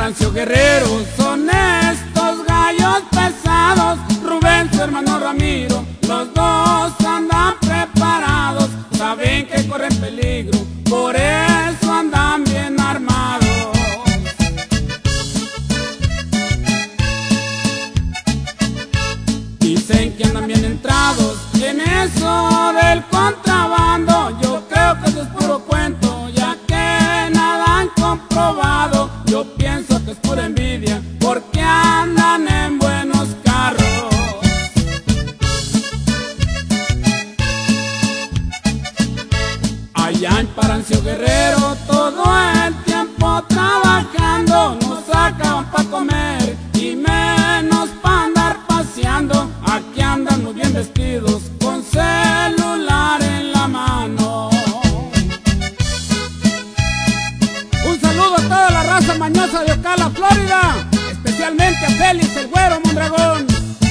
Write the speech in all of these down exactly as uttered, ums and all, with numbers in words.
Parancio Guerrero son estos gallos pesados. Rubén, su hermano Ramiro, los dos andan preparados. Saben que corren peligro, por eso andan bien armados. Dicen que andan bien entrados en eso del contrabando. Yo creo que eso es puro cuento, ya que nada han comprobado. Yo pienso que es pura envidia, porque andan en buenos carros. Allá en Parancio Guerrero todo el tiempo trabajando, no sacaban pa' comer y menos pa' andar paseando. Aquí andan muy bien vestidos, con celular en la mano. Un saludo a toda la raza mañosa de Ocala, Florida, especialmente a Félix el Güero Mondragón.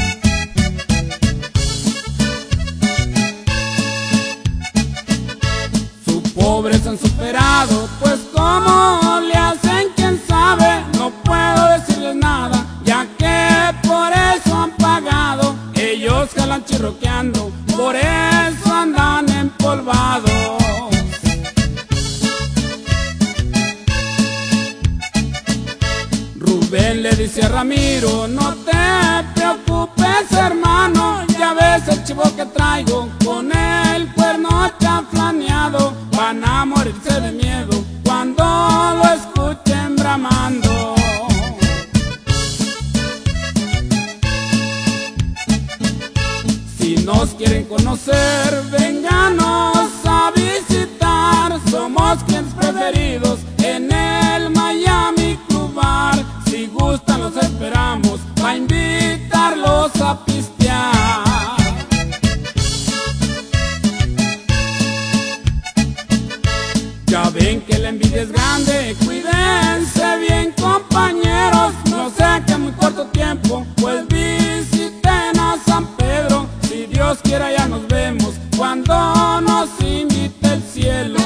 Su pobreza han superado, pues cómo le hacen quién sabe. No puedo decirles nada, ya que por eso han pagado. Ellos jalan chirroqueando, por eso andan empolvados. Rubén le dice a Ramiro: no te preocupes, hermano, ya ves el chivo que traigo con el cuerno chaflaneado. Van a morirse de miedo cuando lo escuchen bramando. Si nos quieren conocer, vénganos a visitar. Somos clientes preferidos en el Miami Club Bar. Si gustan los esperamos pa' invitarlos a pistear. Ya ven que la envidia es grande, cuídense bien, compañeros. No sea que en muy corto tiempo pues visiten a San Pedro. Si Dios quiera ya nos vemos cuando nos invite el cielo.